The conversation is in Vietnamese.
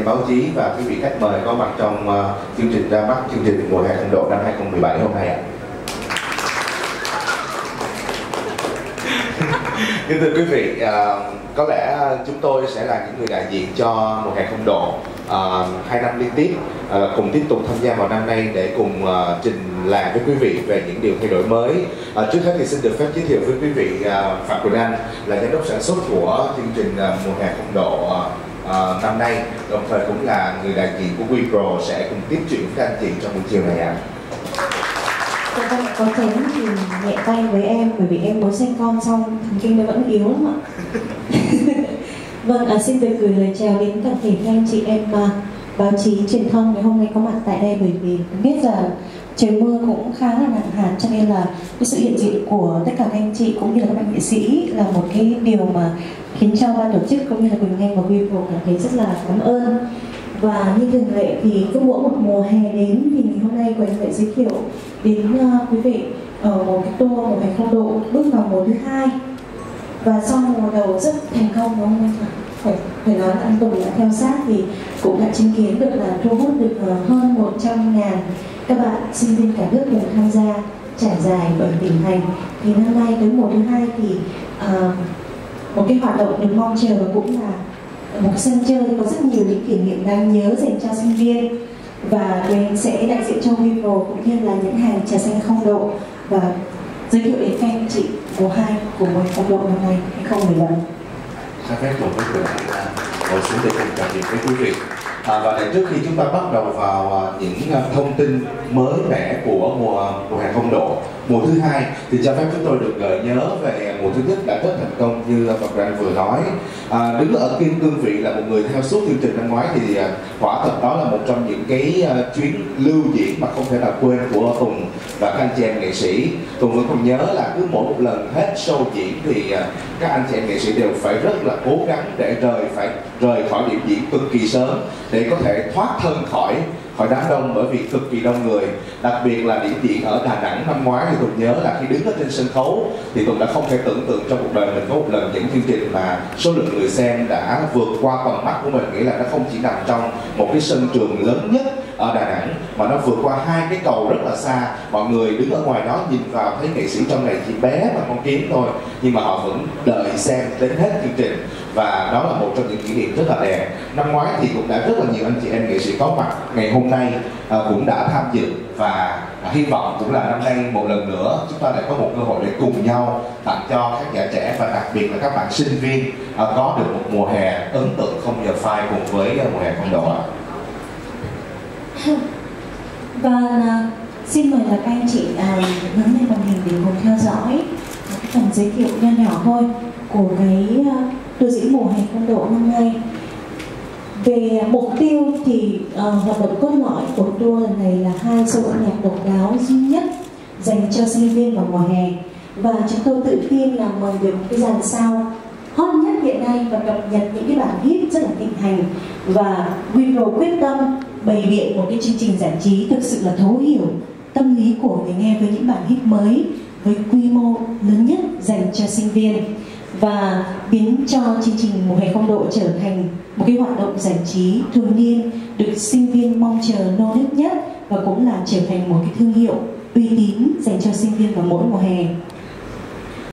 báo chí và quý vị khách mời có mặt trong chương trình ra mắt chương trình mùa hè không độ năm 2017 hôm nay ạ. Kính thưa quý vị, có lẽ chúng tôi sẽ là những người đại diện cho mùa hè không độ 2 năm liên tiếp, cùng tiếp tục tham gia vào năm nay để cùng trình làng với quý vị về những điều thay đổi mới. Trước hết thì xin được phép giới thiệu với quý vị Phạm Quỳnh Anh là giám đốc sản xuất của chương trình mùa hè không độ năm nay, đồng thời cũng là người đại diện của WePro sẽ cùng tiếp chuyện với các anh chị trong buổi chiều này ạ. Có chén thì nhẹ tay với em bởi vì em mới sinh con xong thần kinh nó vẫn yếu lắm ạ. Vâng, xin được gửi lời chào đến toàn thể các anh chị em báo chí truyền thông ngày hôm nay có mặt tại đây, bởi vì biết là trời mưa cũng khá là nặng hạt, cho nên là cái sự hiện diện của tất cả các anh chị cũng như là các bạn nghệ sĩ là một cái điều mà khiến cho ban tổ chức cũng như là Quỳnh Anh và WePro cảm thấy rất là cảm ơn. Và như thường lệ thì cứ mỗi một mùa hè đến thì ngày hôm nay Quỳnh lại giới thiệu đến quý vị ở một cái tour mùa hè không độ bước vào mùa thứ 2. Và sau mùa đầu rất thành công đúng không anh? Phải nói là anh Tùng đã theo sát thì cũng đã chứng kiến được là thu hút được hơn 100.000 các bạn sinh viên cả nước cùng tham gia trải dài 7 tỉnh thành. Thì năm nay tới mùa thứ 2 thì một cái hoạt động được mong chờ cũng là một sân chơi có rất nhiều những kỷ niệm đáng nhớ dành cho sinh viên, và mình sẽ đại diện cho WePro cũng như là những hàng trà xanh không độ và giới thiệu đến các anh chị mùa 2 của mùa không độ năm nay 2017. Xin phép cùng với Quỳnh Anh ngồi xuống để cùng trò chuyện với quý vị. Và để trước khi chúng ta bắt đầu vào những thông tin mới mẻ của mùa hè không độ mùa thứ 2 thì cho phép chúng tôi được gợi nhớ về mùa thứ nhất đã rất thành công như Phạm Quỳnh Anh vừa nói. Đứng ở cương vị là một người theo suốt chương trình năm ngoái thì quả thật đó là một trong những cái chuyến lưu diễn mà không thể nào quên của Tùng và các anh chị em nghệ sĩ. Tùng vẫn còn nhớ là cứ mỗi một lần hết show diễn thì các anh chị em nghệ sĩ đều phải rất là cố gắng để rời khỏi điểm diễn cực kỳ sớm để có thể thoát thân khỏi đám đông, bởi vì cực kỳ đông người. Đặc biệt là điểm diễn ở Đà Nẵng năm ngoái thì Tùng nhớ là khi đứng ở trên sân khấu thì Tùng đã không thể tưởng tượng trong cuộc đời mình có một lần những chương trình mà số lượng người xem đã vượt qua tầm mắt của mình, nghĩa là nó không chỉ nằm trong một cái sân trường lớn nhất ở Đà Nẵng mà nó vượt qua 2 cái cầu rất là xa. Mọi người đứng ở ngoài đó nhìn vào thấy nghệ sĩ trong này chỉ bé mà con kiến thôi, nhưng mà họ vẫn đợi xem đến hết chương trình, và đó là một trong những kỷ niệm rất là đẹp. Năm ngoái thì cũng đã rất là nhiều anh chị em nghệ sĩ có mặt, ngày hôm nay cũng đã tham dự, và hy vọng cũng là năm nay một lần nữa chúng ta lại có một cơ hội để cùng nhau tặng cho khán giả trẻ và đặc biệt là các bạn sinh viên có được một mùa hè ấn tượng không giờ phai cùng với mùa hè không độ. Và xin mời là các anh chị hướng lên màn hình để cùng theo dõi một cái phần giới thiệu nho nhỏ thôi của cái tour diễn mùa hè không độ năm nay. Về mục tiêu thì hoạt động cốt lõi của tour lần này là 2 show âm nhạc độc đáo duy nhất dành cho sinh viên vào mùa hè, và chúng tôi tự tin là mời được cái dàn sao hot nhất hiện nay và cập nhật những cái bản hit rất là thịnh hành, và WePro quyết tâm bày biện một cái chương trình giải trí thực sự là thấu hiểu tâm lý của người nghe với những bản hit mới với quy mô lớn nhất dành cho sinh viên, và biến cho chương trình mùa hè không độ trở thành một cái hoạt động giải trí thường niên được sinh viên mong chờ nô nức nhất, và cũng là trở thành một cái thương hiệu uy tín dành cho sinh viên vào mỗi mùa hè.